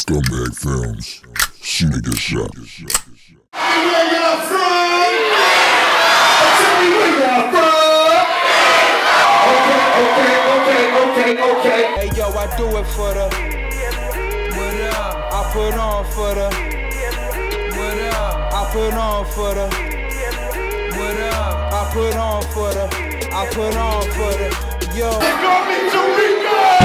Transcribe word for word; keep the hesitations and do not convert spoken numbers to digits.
Scumbag Films. Soon to get shot. Tell me where y'all from. Tell me where y'all from. Okay, okay, okay, okay, okay. Hey yo, I do it for the. What up? I put on for the. What up? I put on for the. What up? I put on for the. I put on for the. Yo. They call me Tarico.